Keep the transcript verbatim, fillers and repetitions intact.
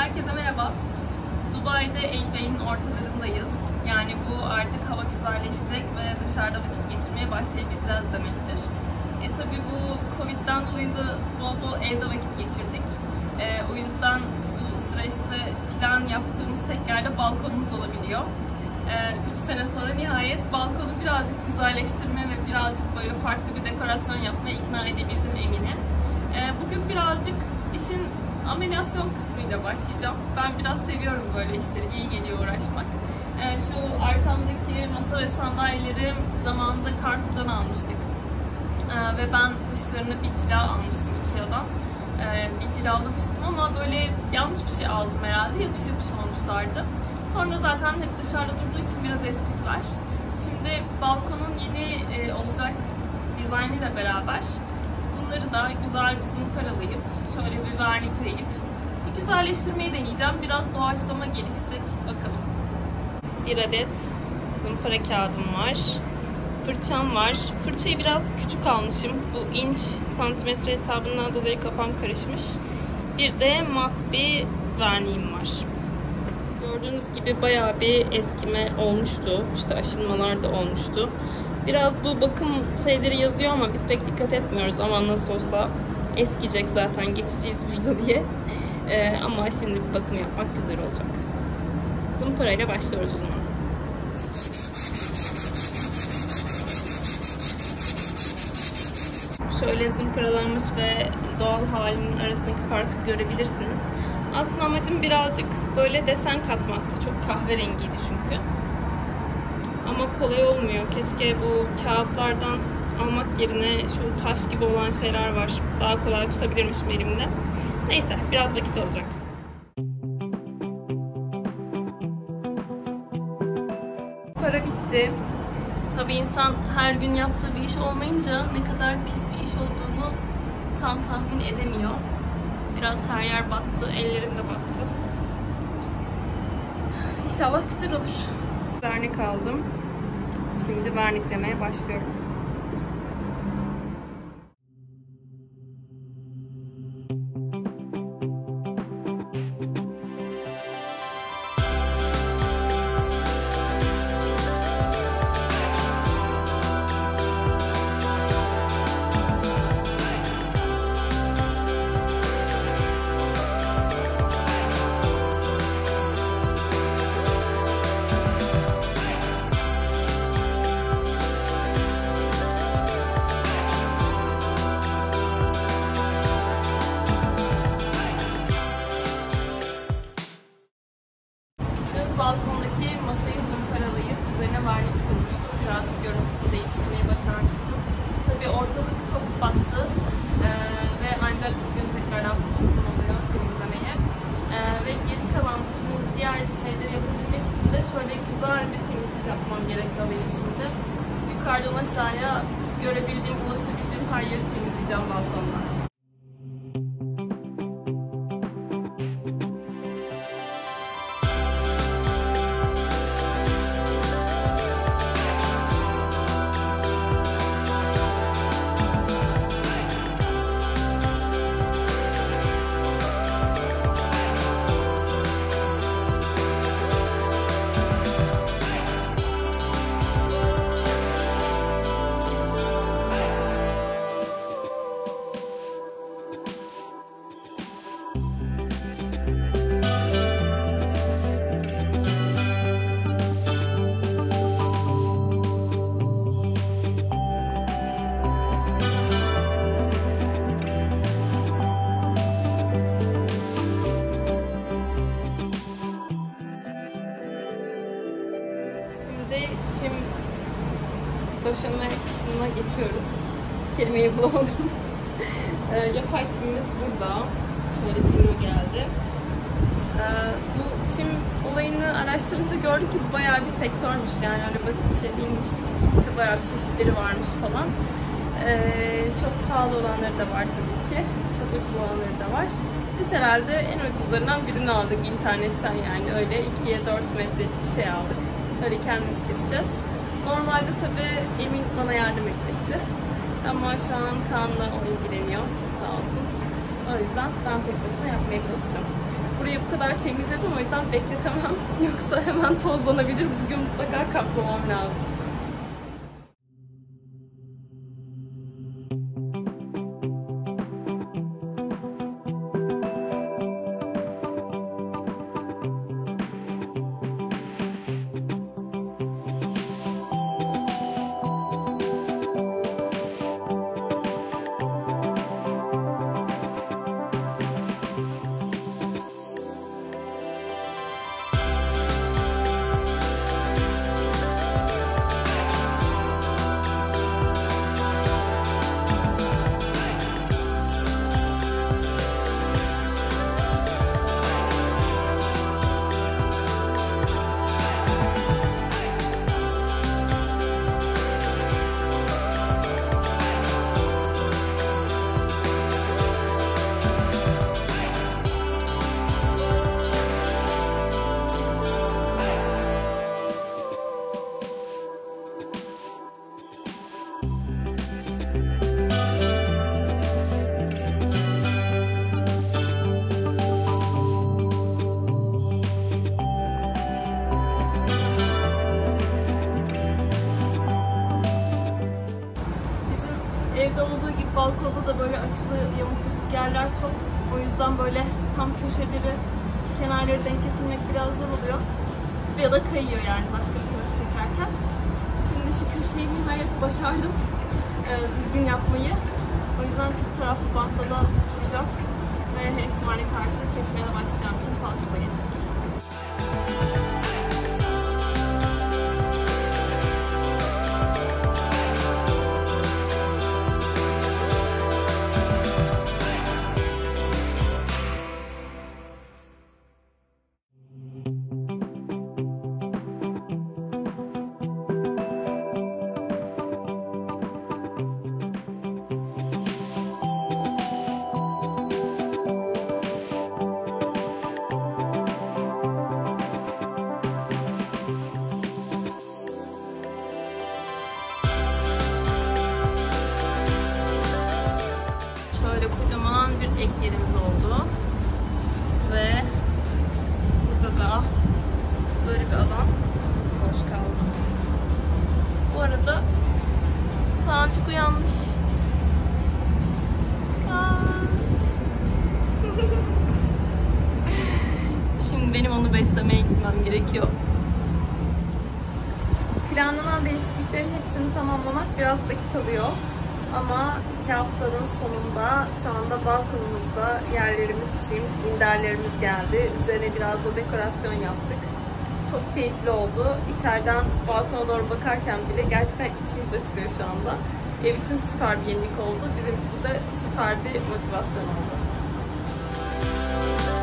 Herkese merhaba. Dubai'de Eylül ayının ortalarındayız. Yani bu artık hava güzelleşecek ve dışarıda vakit geçirmeye başlayabileceğiz demektir. E tabi bu Covid'den dolayı da bol bol evde vakit geçirdik. E, o yüzden bu süreçte plan yaptığımız tek yerde balkonumuz olabiliyor. üç sene sonra nihayet balkonu birazcık güzelleştirme ve birazcık böyle farklı bir dekorasyon yapmaya ikna edebildim Emin'i. E, bugün birazcık işin ameliasyon kısmıyla başlayacağım. Ben biraz seviyorum böyle işleri, iyi geliyor uğraşmak. Ee, şu arkamdaki masa ve sandalyeleri zamanında Carrefour'dan almıştık. Ee, ve ben dışlarını bir cila almıştım Ikea'dan. Ee, bir cilalamıştım ama böyle yanlış bir şey aldım herhalde, yapış yapış olmuşlardı. Sonra zaten hep dışarıda durduğu için biraz eskidiler. Şimdi balkonun yeni e, olacak dizaynıyla beraber bunları da güzel bir zımparalayıp, şöyle bir vernikleyip bir güzelleştirmeyi deneyeceğim. Biraz doğaçlama gelişecek. Bakalım. Bir adet zımpara kağıdım var. Fırçam var. Fırçayı biraz küçük almışım. Bu inç, santimetre hesabından dolayı kafam karışmış. Bir de mat bir verniğim var. Gördüğünüz gibi bayağı bir eskime olmuştu. İşte aşınmalar da olmuştu. Biraz bu bakım şeyleri yazıyor ama biz pek dikkat etmiyoruz. Ama nasıl olsa eskiyecek zaten, geçeceğiz burada diye. Ee, ama şimdi bir bakım yapmak güzel olacak. Zımparayla başlıyoruz o zaman. Şöyle zımparalanmış ve doğal halinin arasındaki farkı görebilirsiniz. Aslında amacım birazcık böyle desen katmaktı. Çok kahverengiydi çünkü. Ama kolay olmuyor. Keşke bu kağıtlardan almak yerine şu taş gibi olan şeyler var. Daha kolay tutabilirmişim elimde. Neyse, biraz vakit alacak. Para bitti. Tabii insan her gün yaptığı bir iş olmayınca ne kadar pis bir iş olduğunu tam tahmin edemiyor. Biraz her yer battı, ellerim de battı. İnşallah güzel olur. Vernik aldım. Şimdi verniklemeye başlıyorum. Balkondaki masayı zımparalayıp üzerine vernik sürmüştüm. Birazcık görüntüsünü değiştirmeyi başarmıştım. Tabii ortalık çok battı ee, ve ancak bugün tekrardan fırsatım oluyor temizlemeye. Ee, ve geri kalan düşündüğümüz diğer şeyleri yapabilmek için de şöyle güzel bir temizlik yapmam gerekiyor benim şimdi. Yukarıdan aşağıya görebildiğim, ulaşabildiğim her yeri temizleyeceğim balkonda. Çim döşeme kısmına geçiyoruz. Kelimeyi bulamadım. e, yapay çimimiz burada. Şöyle çime geldi. E, bu çim olayını araştırınca gördük ki bu bayağı bir sektörmüş, yani öyle basit bir şey değilmiş. İşte bayağı bir çeşitleri varmış falan. E, çok pahalı olanları da var tabii ki. Çok ucuz olanları da var. Biz herhalde en ucuzlarından birini aldık internetten, yani öyle ikiye dört metrelik bir şey aldık. Böyle kendimiz keseceğiz. Normalde tabii Emin bana yardım edecekti. Ama şu an Kaan'la o ilgileniyor, sağ olsun. O yüzden ben tek başına yapmaya çalışacağım. burayı bu kadar temizledim, o yüzden bekletemem. Yoksa hemen tozlanabilir. Bugün mutlaka kaplamam lazım. Evde olduğu gibi balkonda da böyle açılı yamukluk yerler çok. O yüzden böyle tam köşeleri, kenarları denk getirmek biraz zor oluyor. Ya da kayıyor yani başka bir tarafı çekerken. Şimdi şu köşeyi nihayet başardım e, düzgün yapmayı. O yüzden çift taraflı bantla da tutturacağım. Ve her ihtimale karşı kesmeye de başlayacağım için falçata getirdim. Kocaman bir ek yerimiz oldu ve burada da böyle bir alan boş kaldı. Bu arada Kaan'cık uyanmış. Kaan. Şimdi benim onu beslemeye gitmem gerekiyor. Planlanan değişikliklerin hepsini tamamlamak biraz vakit alıyor. Ama iki haftanın sonunda şu anda balkonumuzda yerlerimiz çim, minderlerimiz geldi. Üzerine biraz da dekorasyon yaptık. Çok keyifli oldu. İçeriden balkona doğru bakarken bile gerçekten içimiz açılıyor şu anda. Ev için süper bir yenilik oldu. Bizim için de süper bir motivasyon oldu.